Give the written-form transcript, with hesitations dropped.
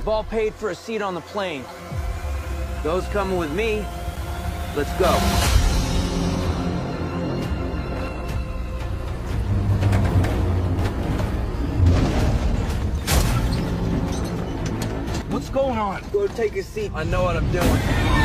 all paid for a seat on the plane. Those coming with me, let's go. What's going on? Go take a seat. I know what I'm doing.